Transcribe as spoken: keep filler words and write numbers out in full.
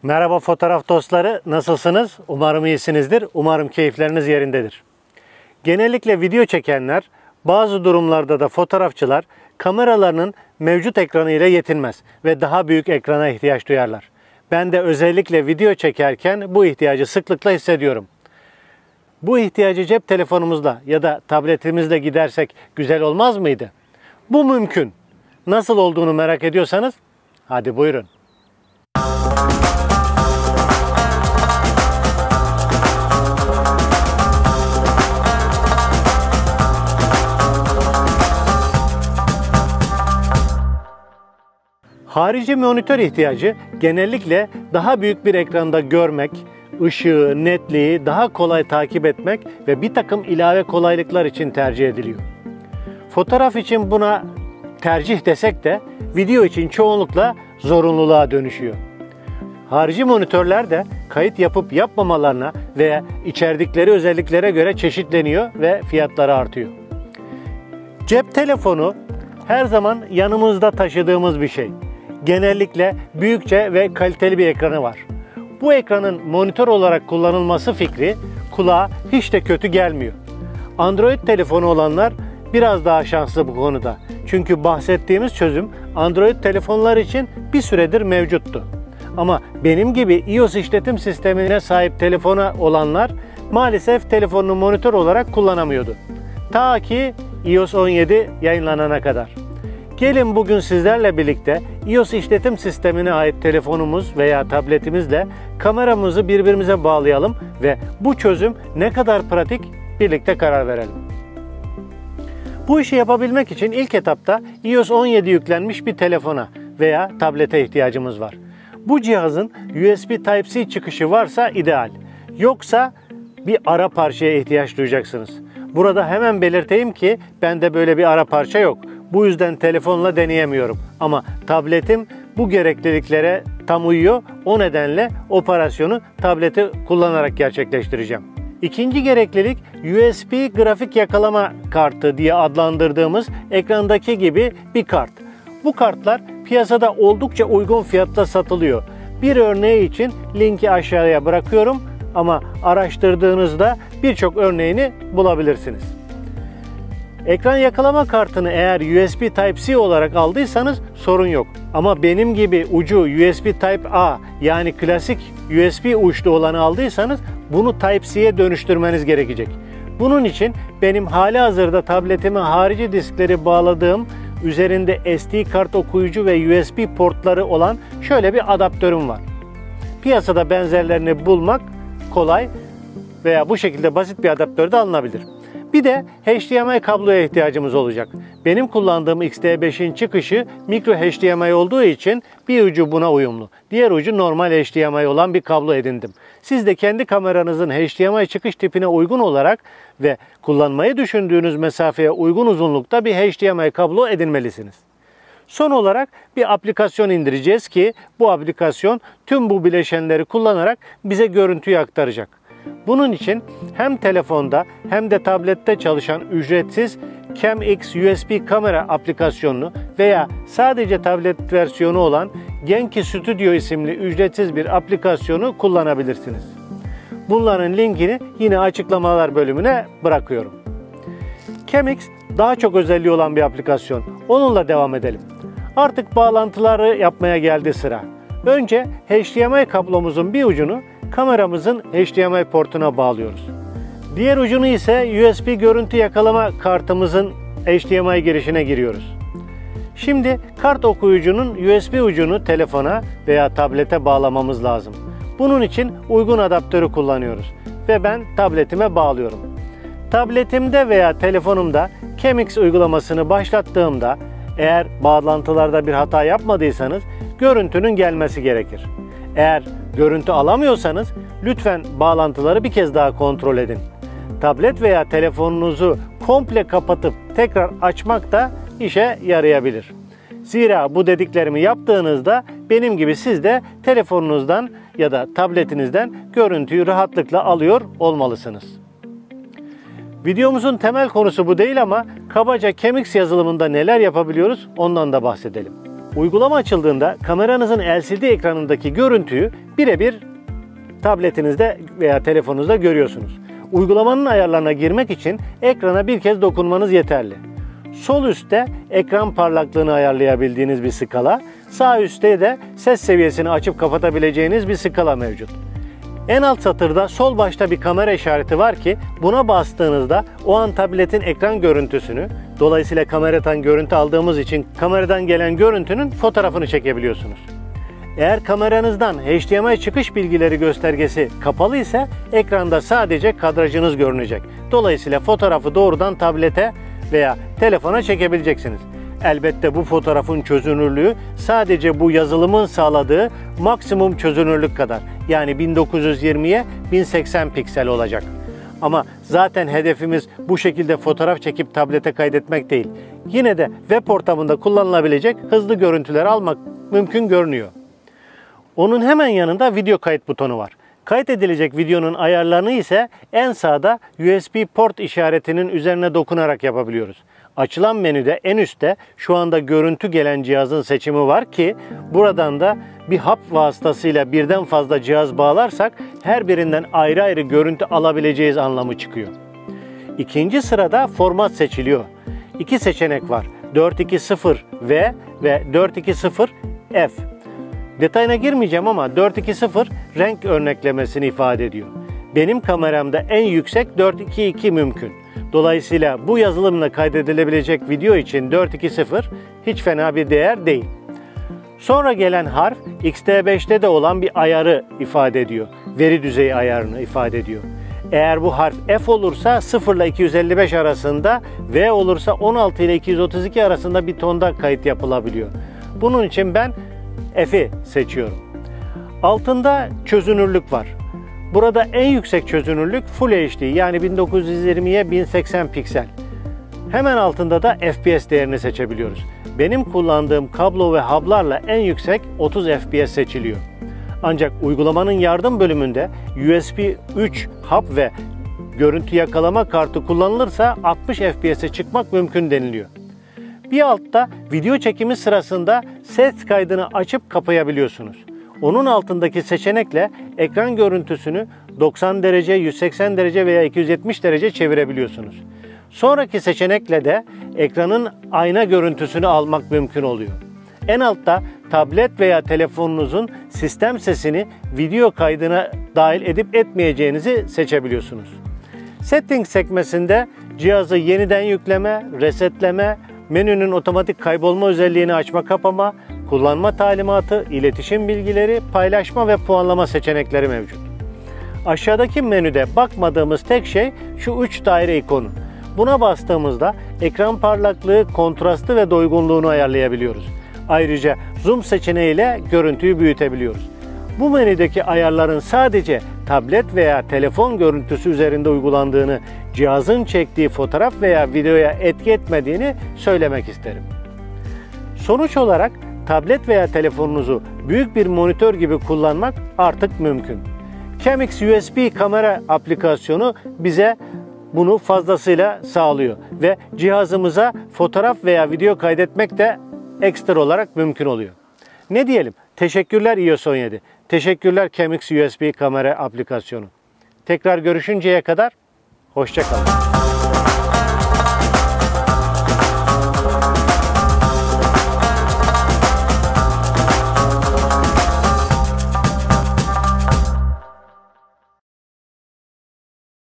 Merhaba fotoğraf dostları, nasılsınız? Umarım iyisinizdir, umarım keyifleriniz yerindedir. Genellikle video çekenler, bazı durumlarda da fotoğrafçılar kameralarının mevcut ekranı ile yetinmez ve daha büyük ekrana ihtiyaç duyarlar. Ben de özellikle video çekerken bu ihtiyacı sıklıkla hissediyorum. Bu ihtiyacı cep telefonumuzla ya da tabletimizle gidersek güzel olmaz mıydı? Bu mümkün. Nasıl olduğunu merak ediyorsanız, hadi buyurun. Harici monitör ihtiyacı genellikle daha büyük bir ekranda görmek, ışığı, netliği daha kolay takip etmek ve bir takım ilave kolaylıklar için tercih ediliyor. Fotoğraf için buna tercih desek de video için çoğunlukla zorunluluğa dönüşüyor. Harici monitörler de kayıt yapıp yapmamalarına veya içerdikleri özelliklere göre çeşitleniyor ve fiyatları artıyor. Cep telefonu her zaman yanımızda taşıdığımız bir şey. Genellikle büyükçe ve kaliteli bir ekranı var. Bu ekranın monitör olarak kullanılması fikri kulağa hiç de kötü gelmiyor. Android telefonu olanlar biraz daha şanslı bu konuda. Çünkü bahsettiğimiz çözüm Android telefonlar için bir süredir mevcuttu. Ama benim gibi iOS işletim sistemine sahip telefona olanlar maalesef telefonunu monitör olarak kullanamıyordu. Ta ki iOS on yedi yayınlanana kadar. Gelin bugün sizlerle birlikte iOS işletim sistemine ait telefonumuz veya tabletimizle kameramızı birbirimize bağlayalım ve bu çözüm ne kadar pratik birlikte karar verelim. Bu işi yapabilmek için ilk etapta iOS on yedi yüklenmiş bir telefona veya tablete ihtiyacımız var. Bu cihazın U S B Type-C çıkışı varsa ideal. Yoksa bir ara parçaya ihtiyaç duyacaksınız. Burada hemen belirteyim ki bende böyle bir ara parça yok. Bu yüzden telefonla deneyemiyorum. Ama tabletim bu gerekliliklere tam uyuyor. O nedenle operasyonu tableti kullanarak gerçekleştireceğim. İkinci gereklilik U S B grafik yakalama kartı diye adlandırdığımız ekrandaki gibi bir kart. Bu kartlar piyasada oldukça uygun fiyatla satılıyor. Bir örneği için linki aşağıya bırakıyorum ama araştırdığınızda birçok örneğini bulabilirsiniz. Ekran yakalama kartını eğer U S B Type-C olarak aldıysanız sorun yok. Ama benim gibi ucu U S B Type-A yani klasik U S B uçlu olanı aldıysanız bunu Type-C'ye dönüştürmeniz gerekecek. Bunun için benim halihazırda tabletime harici diskleri bağladığım, üzerinde S D kart okuyucu ve U S B portları olan şöyle bir adaptörüm var. Piyasada benzerlerini bulmak kolay veya bu şekilde basit bir adaptör de alınabilir. Bir de H D M I kabloya ihtiyacımız olacak. Benim kullandığım X T beşin çıkışı micro H D M I olduğu için bir ucu buna uyumlu. Diğer ucu normal H D M I olan bir kablo edindim. Siz de kendi kameranızın H D M I çıkış tipine uygun olarak ve kullanmayı düşündüğünüz mesafeye uygun uzunlukta bir H D M I kablo edinmelisiniz. Son olarak bir aplikasyon indireceğiz ki bu aplikasyon tüm bu bileşenleri kullanarak bize görüntüyü aktaracak. Bunun için hem telefonda hem de tablette çalışan ücretsiz CamX U S B kamera aplikasyonunu veya sadece tablet versiyonu olan Genki Studio isimli ücretsiz bir aplikasyonu kullanabilirsiniz. Bunların linkini yine açıklamalar bölümüne bırakıyorum. CamX daha çok özelliği olan bir aplikasyon. Onunla devam edelim. Artık bağlantıları yapmaya geldi sıra. Önce H D M I kablomuzun bir ucunu kameramızın H D M I portuna bağlıyoruz. Diğer ucunu ise U S B görüntü yakalama kartımızın H D M I girişine giriyoruz. Şimdi kart okuyucunun U S B ucunu telefona veya tablete bağlamamız lazım. Bunun için uygun adaptörü kullanıyoruz ve ben tabletime bağlıyorum. Tabletimde veya telefonumda CamX uygulamasını başlattığımda eğer bağlantılarda bir hata yapmadıysanız görüntünün gelmesi gerekir. Eğer görüntü alamıyorsanız lütfen bağlantıları bir kez daha kontrol edin. Tablet veya telefonunuzu komple kapatıp tekrar açmak da işe yarayabilir. Zira bu dediklerimi yaptığınızda benim gibi siz de telefonunuzdan ya da tabletinizden görüntüyü rahatlıkla alıyor olmalısınız. Videomuzun temel konusu bu değil ama kabaca CamX yazılımında neler yapabiliyoruz ondan da bahsedelim. Uygulama açıldığında kameranızın L C D ekranındaki görüntüyü birebir tabletinizde veya telefonunuzda görüyorsunuz. Uygulamanın ayarlarına girmek için ekrana bir kez dokunmanız yeterli. Sol üstte ekran parlaklığını ayarlayabildiğiniz bir skala, sağ üstte de ses seviyesini açıp kapatabileceğiniz bir skala mevcut. En alt satırda sol başta bir kamera işareti var ki buna bastığınızda o an tabletin ekran görüntüsünü, dolayısıyla kameradan görüntü aldığımız için kameradan gelen görüntünün fotoğrafını çekebiliyorsunuz. Eğer kameranızdan H D M I çıkış bilgileri göstergesi kapalı ise ekranda sadece kadrajınız görünecek. Dolayısıyla fotoğrafı doğrudan tablete veya telefona çekebileceksiniz. Elbette bu fotoğrafın çözünürlüğü sadece bu yazılımın sağladığı maksimum çözünürlük kadar. Yani bin dokuz yüz yirmiye bin seksen piksel olacak. Ama zaten hedefimiz bu şekilde fotoğraf çekip tablete kaydetmek değil. Yine de web ortamında kullanılabilecek hızlı görüntüler almak mümkün görünüyor. Onun hemen yanında video kayıt butonu var. Kayıt edilecek videonun ayarlarını ise en sağda U S B port işaretinin üzerine dokunarak yapabiliyoruz. Açılan menüde en üstte şu anda görüntü gelen cihazın seçimi var ki buradan da bir hap vasıtasıyla birden fazla cihaz bağlarsak her birinden ayrı ayrı görüntü alabileceğiz anlamı çıkıyor. İkinci sırada format seçiliyor. İki seçenek var. dört iki sıfır V ve dört iki sıfır F. Detayına girmeyeceğim ama dört iki sıfır renk örneklemesini ifade ediyor. Benim kameramda en yüksek dört iki iki mümkün. Dolayısıyla bu yazılımla kaydedilebilecek video için dört iki sıfır hiç fena bir değer değil. Sonra gelen harf X T beşte de olan bir ayarı ifade ediyor. Veri düzeyi ayarını ifade ediyor. Eğer bu harf F olursa sıfır ile iki yüz elli beş arasında, V olursa on altı ile iki yüz otuz iki arasında bir tonda kayıt yapılabiliyor. Bunun için ben F'i seçiyorum. Altında çözünürlük var. Burada en yüksek çözünürlük Full H D yani bin dokuz yüz yirmiye bin seksen piksel. Hemen altında da F P S değerini seçebiliyoruz. Benim kullandığım kablo ve hub'larla en yüksek otuz F P S seçiliyor. Ancak uygulamanın yardım bölümünde U S B üç hub ve görüntü yakalama kartı kullanılırsa altmış F P S'e çıkmak mümkün deniliyor. Bir altta video çekimi sırasında ses kaydını açıp kapayabiliyorsunuz. Onun altındaki seçenekle ekran görüntüsünü doksan derece, yüz seksen derece veya iki yüz yetmiş derece çevirebiliyorsunuz. Sonraki seçenekle de ekranın ayna görüntüsünü almak mümkün oluyor. En altta tablet veya telefonunuzun sistem sesini video kaydına dahil edip etmeyeceğinizi seçebiliyorsunuz. Settings sekmesinde cihazı yeniden yükleme, resetleme, menünün otomatik kaybolma özelliğini açma kapama, kullanma talimatı, iletişim bilgileri, paylaşma ve puanlama seçenekleri mevcut. Aşağıdaki menüde bakmadığımız tek şey şu üç daire ikonu. Buna bastığımızda ekran parlaklığı, kontrastı ve doygunluğunu ayarlayabiliyoruz. Ayrıca zoom seçeneğiyle görüntüyü büyütebiliyoruz. Bu menüdeki ayarların sadece tablet veya telefon görüntüsü üzerinde uygulandığını, cihazın çektiği fotoğraf veya videoya etki etmediğini söylemek isterim. Sonuç olarak tablet veya telefonunuzu büyük bir monitör gibi kullanmak artık mümkün. Camix U S B kamera aplikasyonu bize bunu fazlasıyla sağlıyor ve cihazımıza fotoğraf veya video kaydetmek de ekstra olarak mümkün oluyor. Ne diyelim? Teşekkürler i O S on yedi. Teşekkürler Camix U S B kamera aplikasyonu. Tekrar görüşünceye kadar hoşça kalın.